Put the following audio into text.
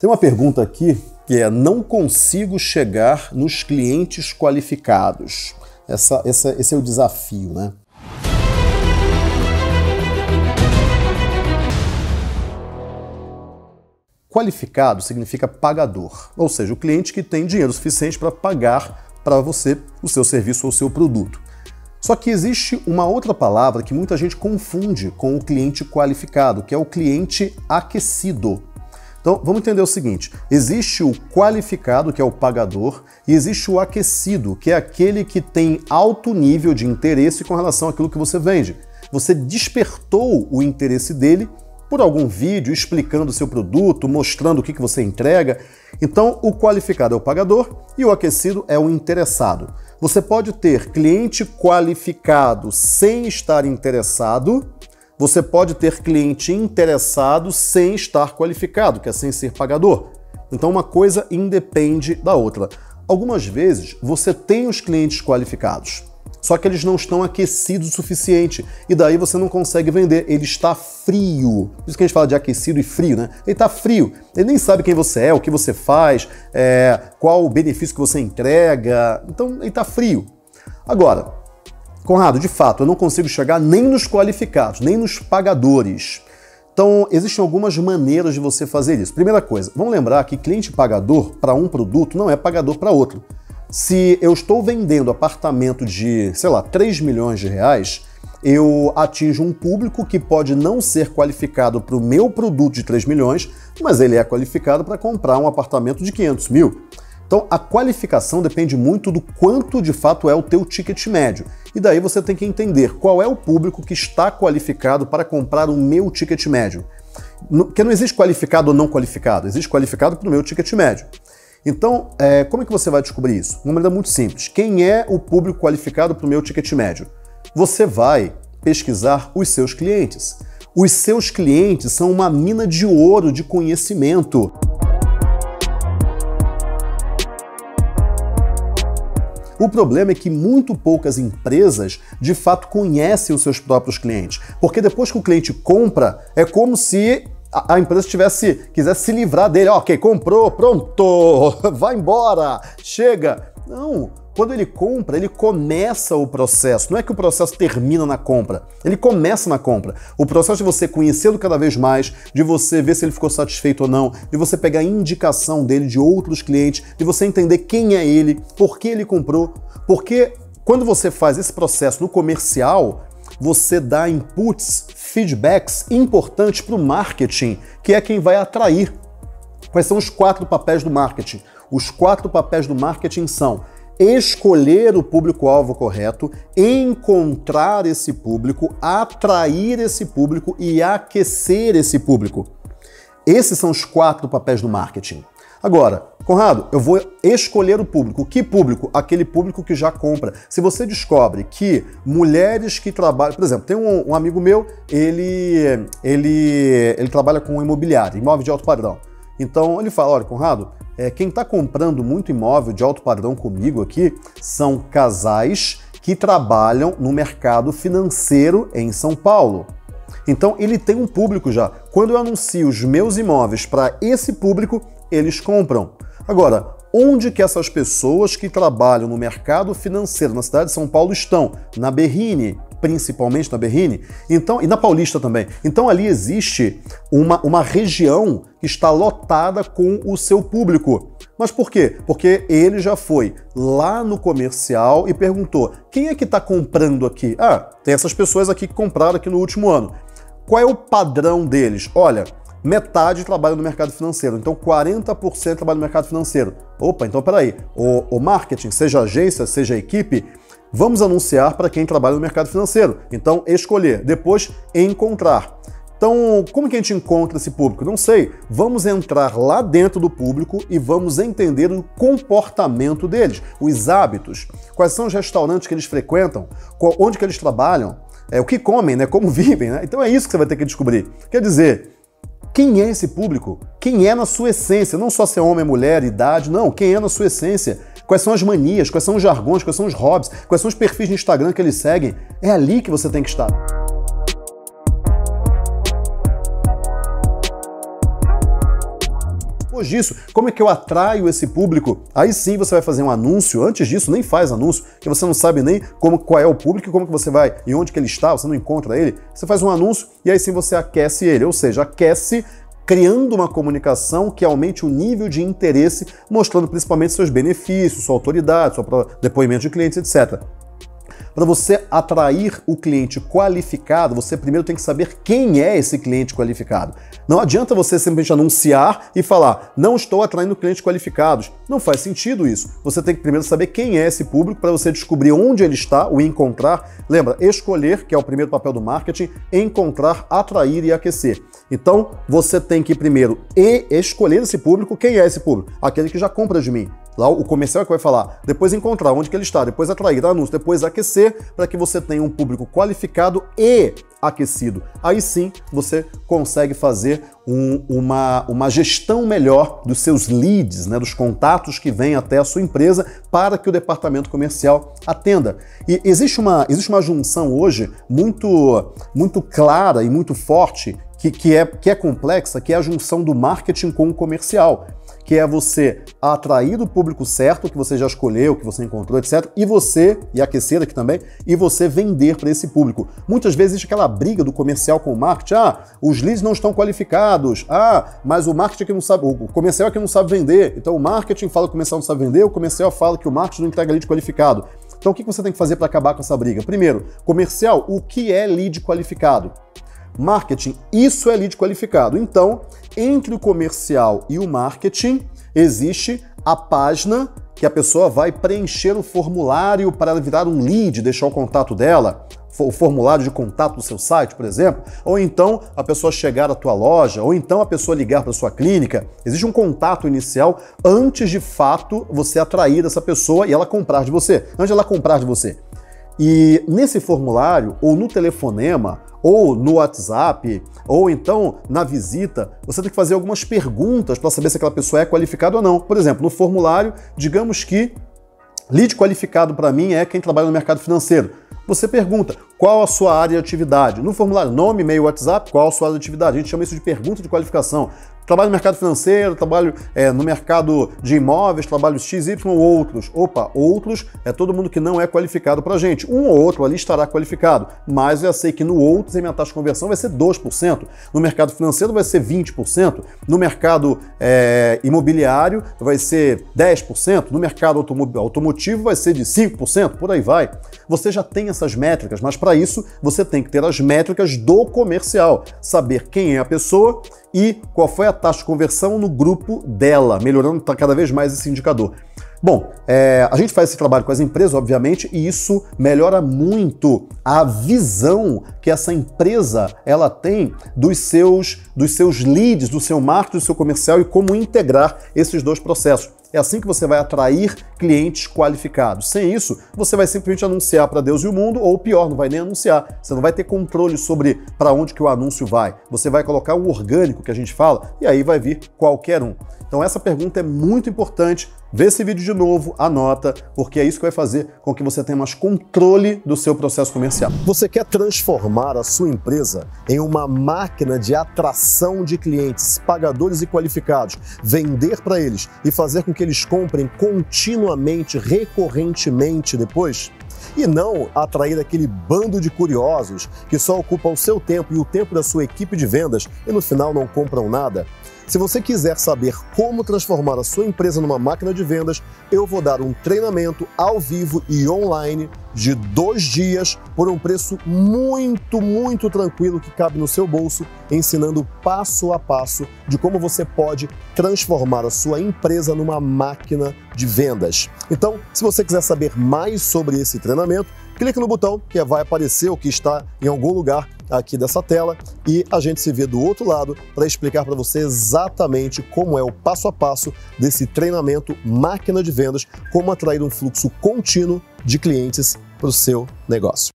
Tem uma pergunta aqui que é: não consigo chegar nos clientes qualificados. Esse é o desafio, né? Qualificado significa pagador, ou seja, o cliente que tem dinheiro suficiente para pagar para você o seu serviço ou o seu produto. Só que existe uma outra palavra que muita gente confunde com o cliente qualificado, que é o cliente aquecido. Então, vamos entender o seguinte: existe o qualificado, que é o pagador, e existe o aquecido, que é aquele que tem alto nível de interesse com relação àquilo que você vende. Você despertou o interesse dele por algum vídeo explicando o seu produto, mostrando o que você entrega. Então, o qualificado é o pagador e o aquecido é o interessado. Você pode ter cliente qualificado sem estar interessado, você pode ter cliente interessado sem estar qualificado, que é sem ser pagador. Então, uma coisa independe da outra. Algumas vezes, você tem os clientes qualificados, só que eles não estão aquecidos o suficiente, e daí você não consegue vender, ele está frio. Por isso que a gente fala de aquecido e frio, né? Ele está frio, ele nem sabe quem você é, o que você faz, qual o benefício que você entrega, então ele está frio. Agora, Conrado, de fato, eu não consigo chegar nem nos qualificados, nem nos pagadores. Então, existem algumas maneiras de você fazer isso. Primeira coisa, vamos lembrar que cliente pagador para um produto não é pagador para outro. Se eu estou vendendo apartamento de, sei lá, 3 milhões de reais, eu atinjo um público que pode não ser qualificado para o meu produto de 3 milhões, mas ele é qualificado para comprar um apartamento de 500 mil. Então, a qualificação depende muito do quanto de fato é o teu ticket médio. E daí você tem que entender qual é o público que está qualificado para comprar o meu ticket médio. Porque não existe qualificado ou não qualificado, existe qualificado para o meu ticket médio. Então, como é que você vai descobrir isso? De uma maneira muito simples. Quem é o público qualificado para o meu ticket médio? Você vai pesquisar os seus clientes. Os seus clientes são uma mina de ouro de conhecimento. O problema é que muito poucas empresas, de fato, conhecem os seus próprios clientes. Porque depois que o cliente compra, é como se a empresa quisesse se livrar dele. Ok, comprou, pronto, vai embora, chega. Não, quando ele compra, ele começa o processo. Não é que o processo termina na compra, ele começa na compra. O processo de você conhecê-lo cada vez mais, de você ver se ele ficou satisfeito ou não, de você pegar a indicação dele de outros clientes, de você entender quem é ele, por que ele comprou. Porque quando você faz esse processo no comercial, você dá inputs, feedbacks importantes para o marketing, que é quem vai atrair. Quais são os 4 papéis do marketing? Os 4 papéis do marketing são escolher o público-alvo correto, encontrar esse público, atrair esse público e aquecer esse público. Esses são os 4 papéis do marketing. Agora, Conrado, eu vou escolher o público. Que público? Aquele público que já compra. Se você descobre que mulheres que trabalham... Por exemplo, tem um amigo meu, ele trabalha com imobiliário, imóvel de alto padrão. Então ele fala: olha, Conrado, quem está comprando muito imóvel de alto padrão comigo aqui são casais que trabalham no mercado financeiro em São Paulo. Então ele tem um público já. Quando eu anuncio os meus imóveis para esse público, eles compram. Agora, onde que essas pessoas que trabalham no mercado financeiro na cidade de São Paulo estão? Na Berrini, principalmente na Berrini, então, e na Paulista também. Então ali existe uma região que está lotada com o seu público. Mas por quê? Porque ele já foi lá no comercial e perguntou: quem é que está comprando aqui? Ah, tem essas pessoas aqui que compraram aqui no último ano. Qual é o padrão deles? Olha, metade trabalha no mercado financeiro, então 40% trabalha no mercado financeiro. Opa, então peraí, o marketing, seja agência, seja equipe, vamos anunciar para quem trabalha no mercado financeiro. Então, escolher, depois encontrar. Então, como que a gente encontra esse público? Não sei. Vamos entrar lá dentro do público e vamos entender o comportamento deles, os hábitos, quais são os restaurantes que eles frequentam, onde que eles trabalham, o que comem, né? Como vivem, né? Então é isso que você vai ter que descobrir. Quer dizer, quem é esse público? Quem é na sua essência? Não só ser homem, mulher, idade, não. Quem é na sua essência? Quais são as manias? Quais são os jargões? Quais são os hobbies? Quais são os perfis de Instagram que eles seguem? É ali que você tem que estar. depois disso, como é que eu atraio esse público? Aí sim você vai fazer um anúncio. Antes disso, nem faz anúncio, porque você não sabe nem qual é o público, como que você vai, e onde que ele está, você não encontra ele. Você faz um anúncio e aí sim você aquece ele, ou seja, aquece criando uma comunicação que aumente o nível de interesse, mostrando principalmente seus benefícios, sua autoridade, seu depoimento de clientes, etc. Para você atrair o cliente qualificado, você primeiro tem que saber quem é esse cliente qualificado. Não adianta você simplesmente anunciar e falar, não estou atraindo clientes qualificados. Não faz sentido isso. Você tem que primeiro saber quem é esse público para você descobrir onde ele está, o encontrar. Lembra, escolher, que é o primeiro papel do marketing, encontrar, atrair e aquecer. Então, você tem que primeiro escolher esse público. Quem é esse público? Aquele que já compra de mim. Lá o comercial é que vai falar, depois encontrar onde que ele está, depois atrair, dar anúncio, depois aquecer, para que você tenha um público qualificado e aquecido. Aí sim você consegue fazer uma gestão melhor dos seus leads, né, dos contatos que vêm até a sua empresa para que o departamento comercial atenda. E existe uma junção hoje muito clara e muito forte que é complexa, que é a junção do marketing com o comercial, que é você atrair o público certo, que você já escolheu, que você encontrou, etc., e aquecer aqui também, e você vender para esse público. Muitas vezes existe aquela briga do comercial com o marketing, os leads não estão qualificados, mas o marketing é que não sabe, o comercial é que não sabe vender, então o marketing fala que o comercial não sabe vender, o comercial fala que o marketing não entrega lead qualificado. Então o que você tem que fazer para acabar com essa briga? Primeiro, comercial, o que é lead qualificado? Marketing, isso é lead qualificado. Então, entre o comercial e o marketing, existe a página que a pessoa vai preencher o formulário para virar um lead, deixar o contato dela, o formulário de contato do seu site, por exemplo, ou então a pessoa chegar à tua loja, ou então a pessoa ligar para a sua clínica. Existe um contato inicial antes de fato você atrair essa pessoa e ela comprar de você, antes de ela comprar de você. E nesse formulário, ou no telefonema, ou no WhatsApp, ou então na visita, você tem que fazer algumas perguntas para saber se aquela pessoa é qualificada ou não. Por exemplo, no formulário, digamos que lead qualificado para mim é quem trabalha no mercado financeiro. Você pergunta qual a sua área de atividade. No formulário, nome, e-mail, WhatsApp, qual a sua área de atividade. A gente chama isso de pergunta de qualificação. Trabalho no mercado financeiro, trabalho no mercado de imóveis, trabalho XY ou outros. Opa, outros é todo mundo que não é qualificado pra gente. Um ou outro ali estará qualificado, mas eu já sei que no outros a minha taxa de conversão vai ser 2%, no mercado financeiro vai ser 20%, no mercado imobiliário vai ser 10%, no mercado automotivo vai ser de 5%, por aí vai. Você já tem essas métricas, mas para isso você tem que ter as métricas do comercial, saber quem é a pessoa e qual foi a taxa de conversão no grupo dela, melhorando cada vez mais esse indicador. Bom, a gente faz esse trabalho com as empresas, obviamente, e isso melhora muito a visão que essa empresa ela tem dos seus leads, do seu marketing, do seu comercial e como integrar esses dois processos. É assim que você vai atrair clientes qualificados. Sem isso, você vai simplesmente anunciar para Deus e o mundo, ou pior, não vai nem anunciar. Você não vai ter controle sobre para onde que o anúncio vai. Você vai colocar o orgânico que a gente fala e aí vai vir qualquer um. Então essa pergunta é muito importante. Vê esse vídeo de novo, anota, porque é isso que vai fazer com que você tenha mais controle do seu processo comercial. Você quer transformar a sua empresa em uma máquina de atração de clientes, pagadores e qualificados, vender para eles e fazer com que eles comprem continuamente, recorrentemente depois? E não atrair aquele bando de curiosos que só ocupam o seu tempo e o tempo da sua equipe de vendas e no final não compram nada? Se você quiser saber como transformar a sua empresa numa máquina de vendas, eu vou dar um treinamento ao vivo e online de 2 dias por um preço muito tranquilo que cabe no seu bolso, ensinando passo a passo de como você pode transformar a sua empresa numa máquina de vendas. Então, se você quiser saber mais sobre esse treinamento, clique no botão que vai aparecer ou que está em algum lugar aqui dessa tela e a gente se vê do outro lado para explicar para você exatamente como é o passo a passo desse treinamento máquina de vendas, como atrair um fluxo contínuo de clientes para o seu negócio.